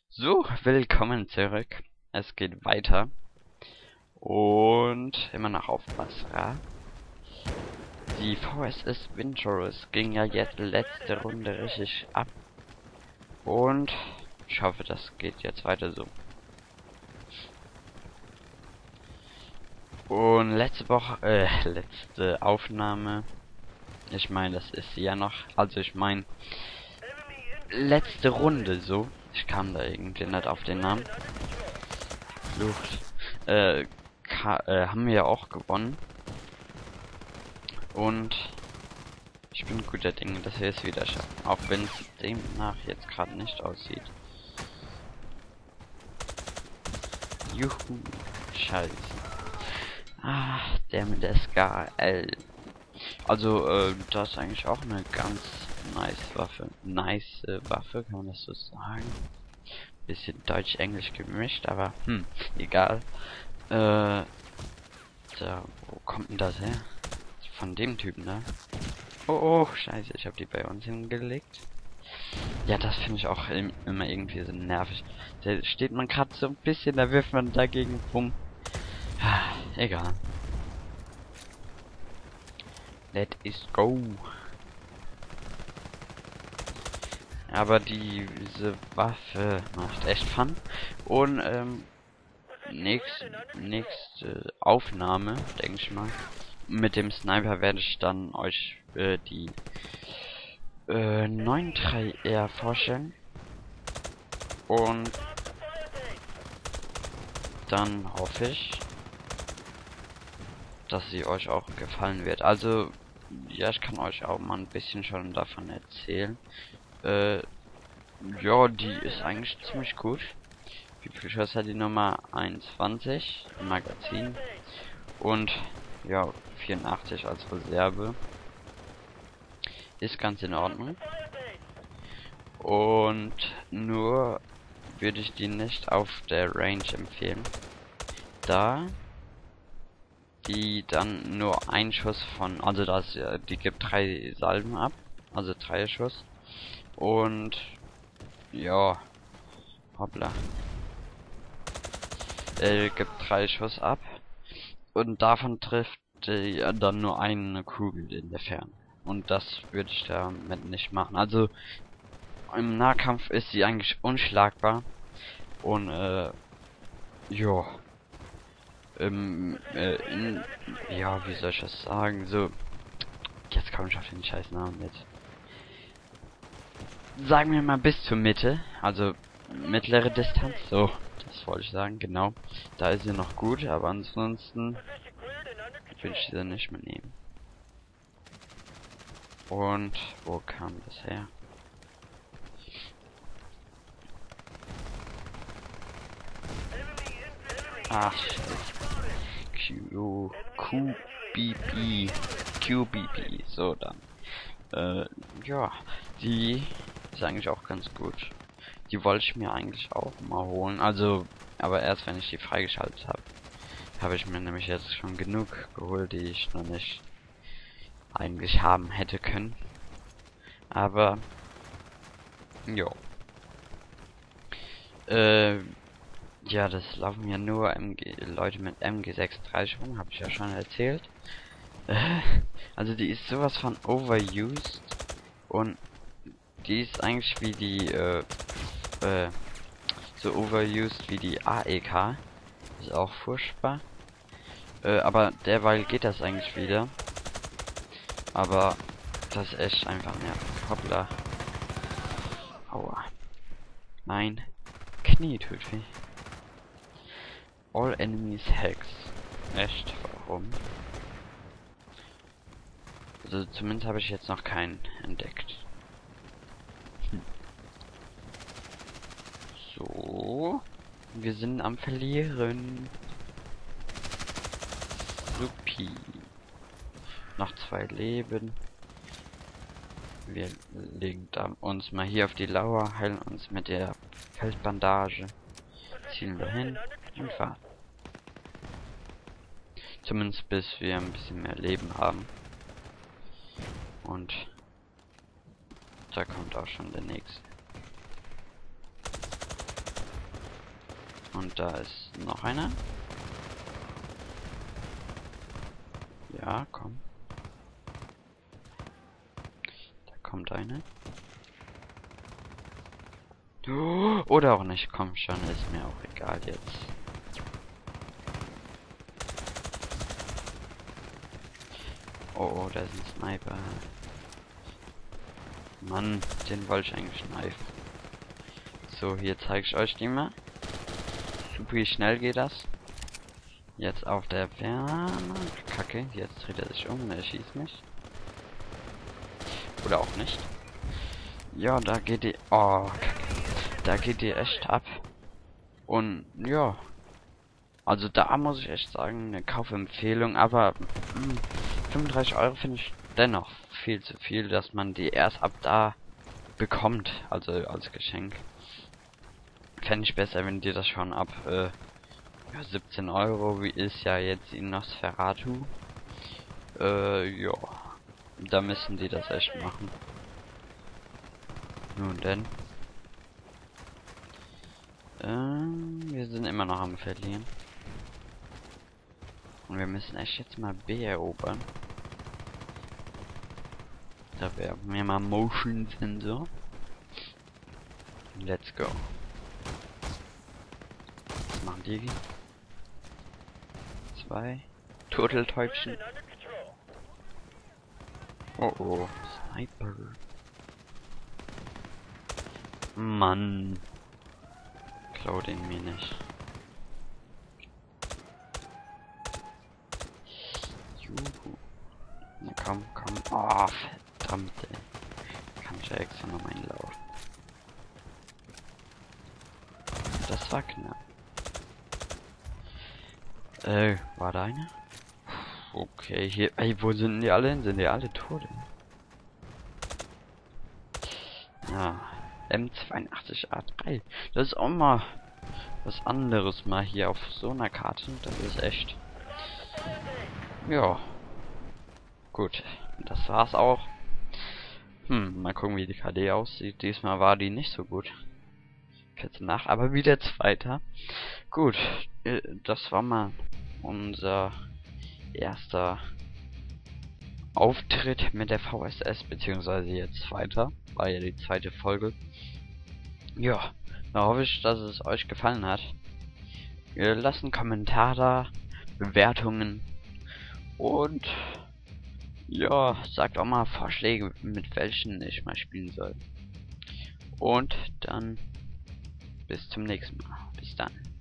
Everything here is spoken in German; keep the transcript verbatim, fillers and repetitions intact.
So, willkommen zurück. Es geht weiter. Und immer noch auf Basra. Die V S S Winterus ging ja jetzt letzte Runde richtig ab. Und ich hoffe, das geht jetzt weiter so. Und letzte Woche, äh, letzte Aufnahme. Ich meine, das ist sie ja noch. Also ich meine, letzte Runde so. Ich kam da irgendwie nicht auf den Namen. Flucht. Äh, äh, haben wir ja auch gewonnen. Und ich bin guter Dinge, dass wir es wieder schaffen. Auch wenn es demnach jetzt gerade nicht aussieht. Juhu. Scheiße. Ah, der mit der S K L. Also, äh, das ist eigentlich auch eine ganz nice Waffe. Nice äh, Waffe, kann man das so sagen. Bisschen Deutsch-Englisch gemischt, aber hm, egal. Äh, da, wo kommt denn das her? Von dem Typen da. Oh, oh, scheiße, ich habe die bei uns hingelegt. Ja, das finde ich auch im, immer irgendwie so nervig. Da steht man gerade so ein bisschen, da wirft man dagegen rum. Ah, egal. Let is go. Aber diese Waffe macht echt Fun. Und ähm, nächste, nächste Aufnahme, denke ich mal. Mit dem Sniper werde ich dann euch äh, die äh, neun drei R vorstellen. Und dann hoffe ich, dass sie euch auch gefallen wird. Also, ja, ich kann euch auch mal ein bisschen schon davon erzählen. Äh, ja, die ist eigentlich ziemlich gut. Wie viel Schuss hat die Nummer einundzwanzig im Magazin? Und, ja, vierundachtzig als Reserve. Ist ganz in Ordnung. Und nur würde ich die nicht auf der Range empfehlen. Da die dann nur ein Schuss von, also das, die gibt drei Salben ab, also drei Schuss. Und ja, hoppla. Äh, gibt drei Schuss ab. Und davon trifft äh, dann nur eine Kugel in der Ferne. Und das würde ich damit nicht machen. Also im Nahkampf ist sie eigentlich unschlagbar. Und äh, ja. Ähm, äh, in, ja, wie soll ich das sagen? So, jetzt komme ich auf den scheiß Namen mit. Sagen wir mal bis zur Mitte, also mittlere Distanz, so, das wollte ich sagen, genau. Da ist sie noch gut, aber ansonsten will ich sie nicht mehr nehmen. Und wo kam das her? Ach, Q, Q, B, B, Q, B, B, so dann. Äh, ja, die ist eigentlich auch ganz gut. Die wollte ich mir eigentlich auch mal holen, also, aber erst wenn ich die freigeschaltet habe. Habe ich mir nämlich jetzt schon genug geholt, die ich noch nicht eigentlich haben hätte können. Aber, jo. Äh, ja, das laufen ja nur M G Leute mit M G sechsunddreißig rum, habe ich ja schon erzählt. Äh, also die ist sowas von overused und die ist eigentlich wie die, äh, äh, so overused wie die A E K. Ist auch furchtbar. Äh, aber derweil geht das eigentlich wieder. Aber das ist echt einfach nervig. Hoppla. Aua. Mein Knie tut weh. All enemies hacks. Echt? Warum? Also zumindest habe ich jetzt noch keinen entdeckt. Hm. So. Wir sind am Verlieren. Supi. Noch zwei Leben. Wir legen da uns mal hier auf die Lauer, heilen uns mit der Feldbandage. Ziehen wir hin und fahren. Zumindest bis wir ein bisschen mehr Leben haben. Und da kommt auch schon der nächste. Und da ist noch einer. Ja, komm. Da kommt eine. Oh, oder auch nicht, komm schon, ist mir auch egal jetzt. Oh, oh, da ist ein Sniper. Mann, den wollte ich eigentlich schneiden. So, hier zeige ich euch die mal. Super schnell geht das. Jetzt auf der Ferne. Kacke, jetzt dreht er sich um und er schießt mich. Oder auch nicht. Ja, da geht die... Oh, Kacke. Da geht die echt ab. Und ja. Also da muss ich echt sagen, eine Kaufempfehlung. Aber mh, fünfunddreißig Euro finde ich dennoch viel zu viel, dass man die erst ab da bekommt. Also als Geschenk. Fände ich besser, wenn die das schon ab äh, ja, siebzehn Euro, wie ist ja jetzt in Nosferatu. Äh, ja. Da müssen die das echt machen. Nun denn. Ähm, wir sind immer noch am Verlieren. Und wir müssen echt jetzt mal B erobern. Da werden wir mal Motion Sensor. Let's go. Was machen die? Zwei. Turteltäubchen. Oh oh. Sniper. Mann. Klau den mir nicht. Juhu. Na komm, komm. Oh, verdammt, ey. Kann ich ja extra noch mal einlaufen. Das war knapp. Äh, war da eine? Okay, hier. Ey, wo sind die alle hin? Sind die alle tot? Ja. M zweiundachtzig A drei. Das ist auch mal was anderes mal hier auf so einer Karte. Das ist echt. Ja. Gut. Das war's auch. Hm, mal gucken, wie die K D aussieht. Diesmal war die nicht so gut. vierzehn nach, aber wieder Zweiter. Gut. Äh, das war mal unser erster Auftritt mit der V S S, beziehungsweise jetzt weiter. War ja die zweite Folge. Ja, da hoffe ich, dass es euch gefallen hat. Ihr lasst einen Kommentar da, Bewertungen und ja, sagt auch mal Vorschläge, mit welchen ich mal spielen soll. Und dann bis zum nächsten Mal. Bis dann.